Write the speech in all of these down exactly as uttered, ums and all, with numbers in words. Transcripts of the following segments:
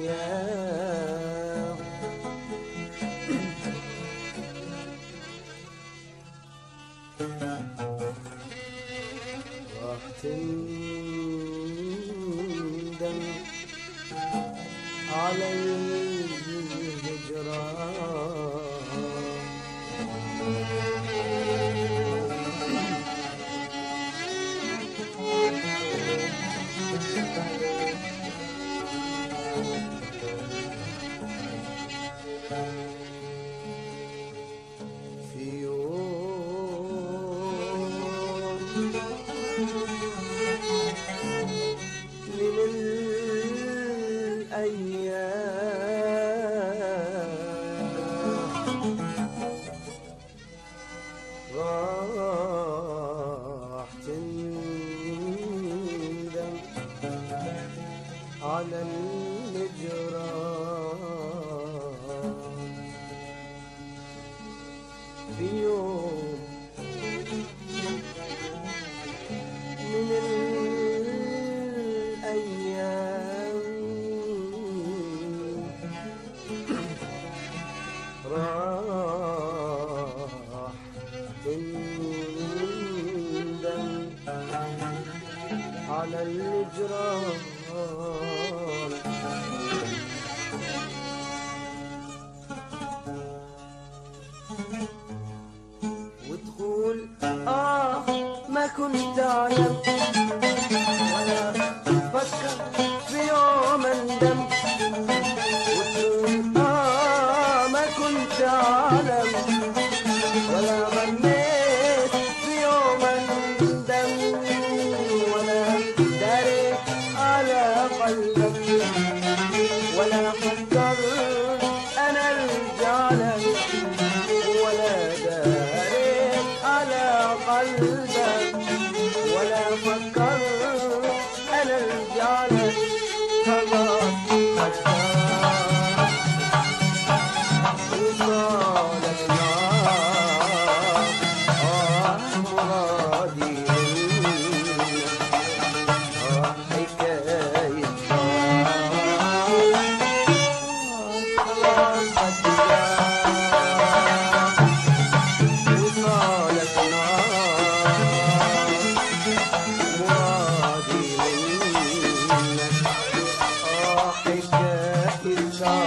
الأيام راح تندم على الهجران في يوم من الأيام راح تندم على الهجران في يوم من الأيام راح تندم على الهجران وتقول آه ما كنت أعلم ولا فكر في يوم أندم وتقول آه ما كنت أعلم ولا غنيت في يوم أندم ولا داريت على قلبك ولا فكرت أنا أرجع لك ولا داريت على قلبك ولا فكرت أنا أرجع لك خلاص وصالك نار آه مرادي آه حكاية خلاص وصالك نار مرادي منك آه حكاية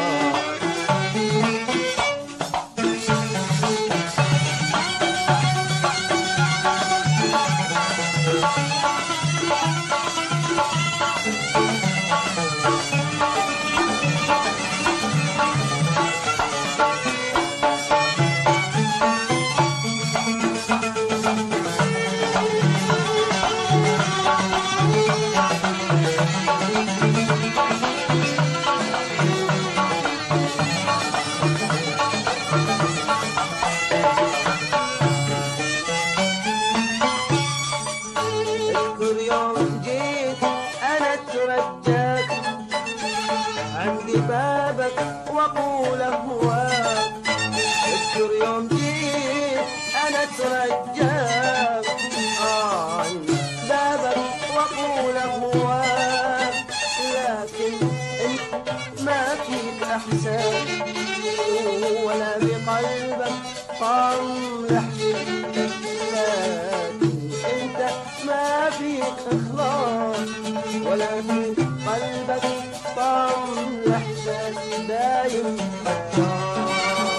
اذكر يوم جيت انا اترجاك عندي بابك واقول اهواك اذكر يوم جيت انا اترجاك آه عندي بابك واقول اهواك لكن انت ما فيك احسان ولا بقلبك طعم لحظتك لكن انت ما فيك اخلاص ولا في قلبك طعم الاحساس دايم بطال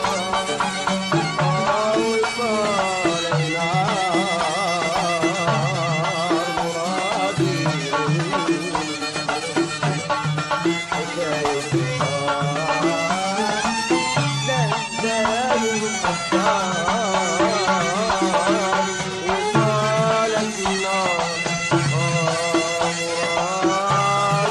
آه وصالك نار مرادي حكاية لا دايم بطال وصالك نار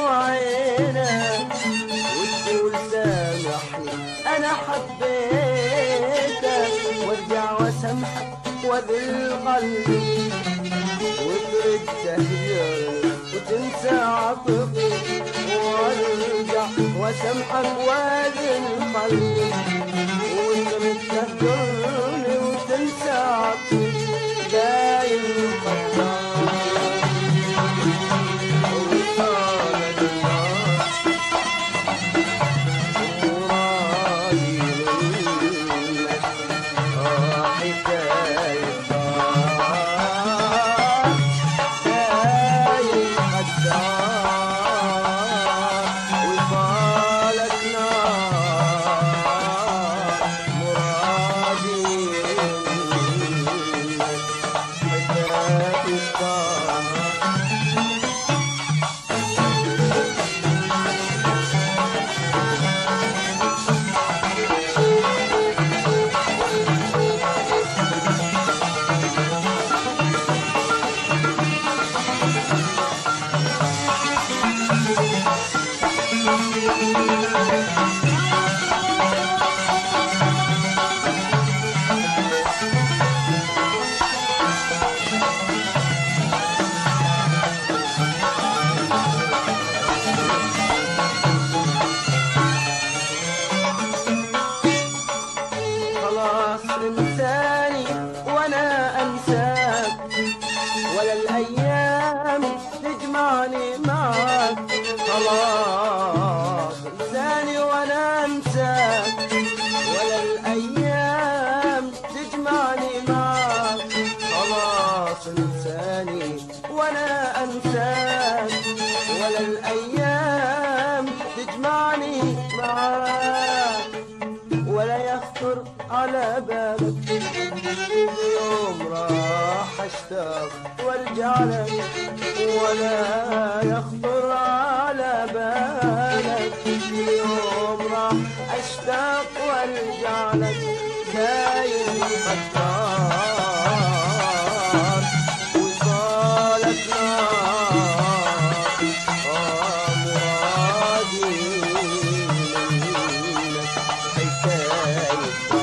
وعينك وتقول سامحني أنا حبيتك، وارجع واسامحك وبالقلب وترد تهجرني وتنسى عطفي، وارجع واسامحك وبالقلب وترد تهجرني وتنسى عطفي. دايم انساني وانا انساك، ولا الايام تجمعني معك. خلاص انساني وانا انساك، ولا الايام تجمعني معك. خلاص انساني وانا انساك، ولا الايام تجمعني معك. ولا يخطر على بالك يوم راح اشتاق وارجع لك، ولا يخطر على بالك يوم راح اشتاق وارجع لك. دايم غدار وصالك نار، آه مرادي منك حكاية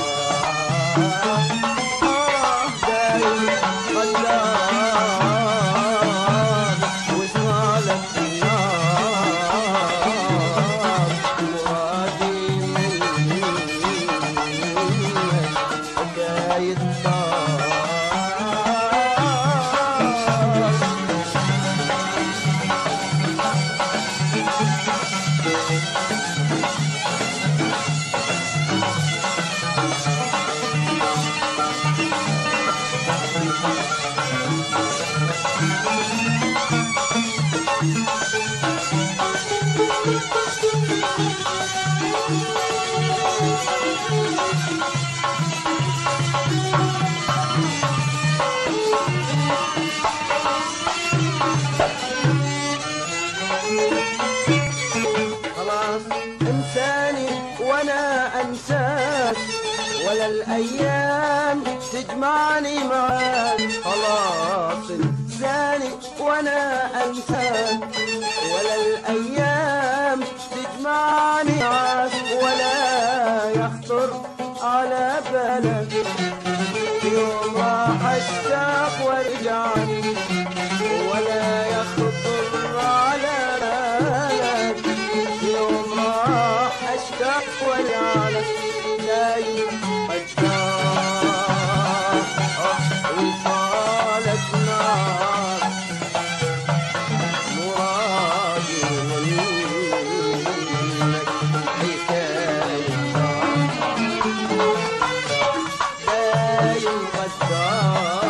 انساك، ولا الايام تجمعني معاك. خلاص انساني وانا انساك، ولا الايام تجمعني معاك. ولا يخطر على بالك يوم راح اشتاق وارجع، ولا يخطر على بالك يوم راح اشتاق وارجع لك. دايم غدار وصالك نار، مرادي منك حكاية دايم غدار